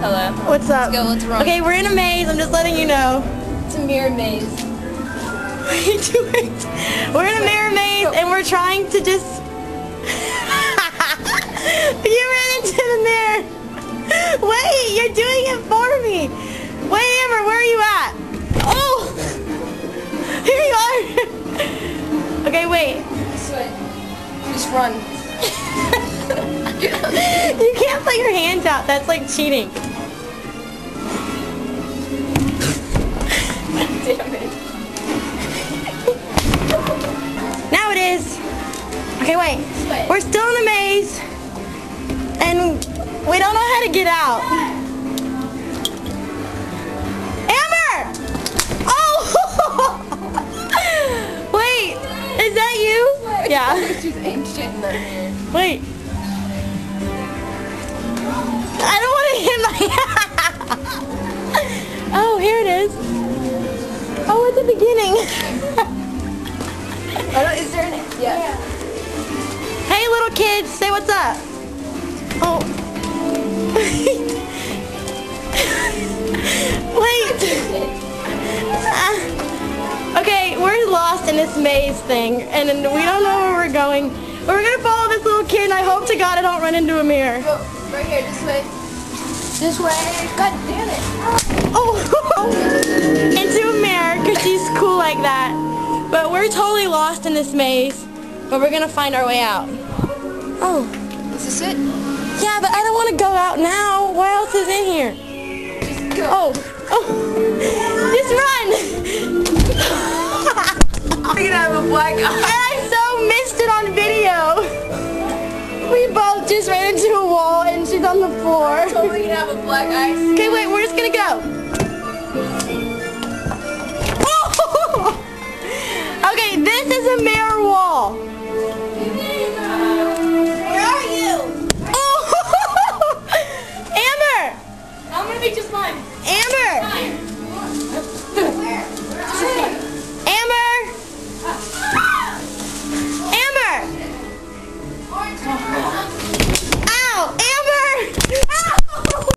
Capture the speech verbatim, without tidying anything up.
Hello. What's up? Let's go, let's run. Okay, we're in a maze. I'm just letting you know. It's a mirror maze. What are you doing? We're in a mirror maze and we're trying to just... You ran into the mirror. Wait, you're doing it for me. Wait, Amber, where are you at? Oh! Here you are. Okay, wait. This way. Just run. You can't put your hands out. That's like cheating. Damn it. Now it is. Okay, wait. We're still in the maze. And we don't know how to get out. Amber! Oh! Wait, is that you? Yeah. She's ancient in there. Wait. I don't want to hit my... Oh, here it is. Oh, at the beginning. Oh, is there an... Yeah. yeah. Hey, little kids, say what's up. Oh. Wait. Uh, okay, we're lost in this maze thing, and we don't know where we're going. But we're gonna follow this little kid, and I hope to God I don't run into a mirror. Go right here, this way. This way. God damn it. Oh. Into a mirror, because she's cool like that. But we're totally lost in this maze, but we're gonna find our way out. Oh. Is this it? Yeah, but I don't want to go out now. What else is in here? Just go. Oh. Oh. Just run. We're gonna have a black eye. I so missed it on video. We both just ran into a wall and she's on the floor. I'm totally gonna have a black eye. Okay, wait, we're just gonna go. Oh. Okay, this is a mirror wall.